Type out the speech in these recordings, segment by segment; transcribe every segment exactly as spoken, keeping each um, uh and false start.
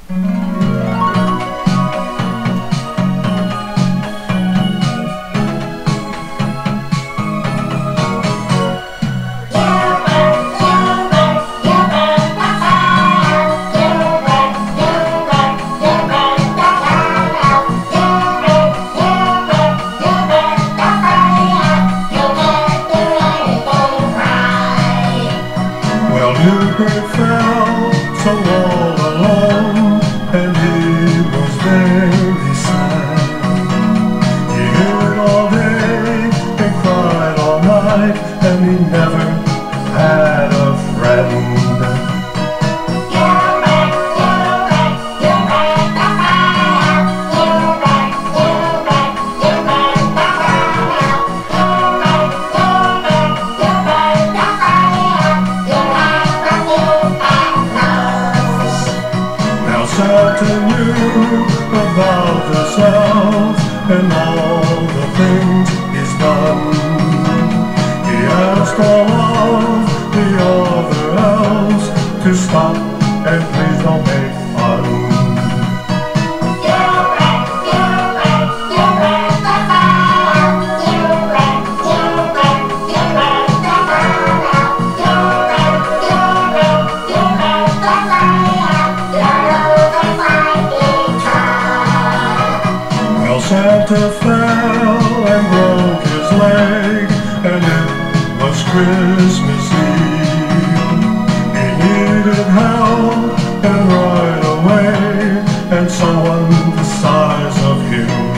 Hubert fell so all alone, and he was very sad. He hid all day and cried all night, and he never had a friend. Santa knew about the South and all the things he's done. He asked all of the other elves to stop and please don't make fun. Santa fell and broke his leg, and it was Christmas Eve. He needed help and right away, and someone the size of him.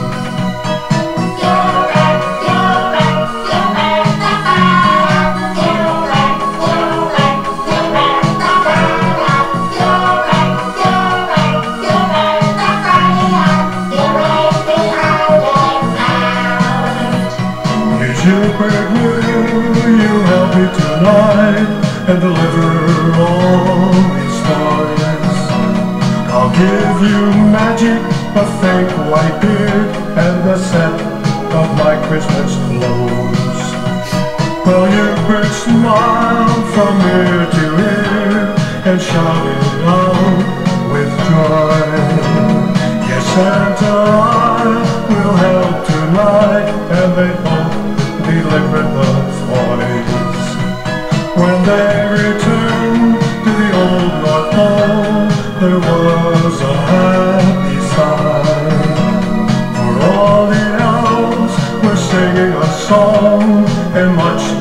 Hubert, will you help me tonight and deliver all these stories? I'll give you magic, a fake white beard, and a set of my Christmas clothes. Well, Hubert smiled from ear to ear and shouted out with joy, yes, Santa, I will help tonight, and they both delivered the toys. When they returned to the old North Pole, there was a happy sight, for all the elves were singing a song, and much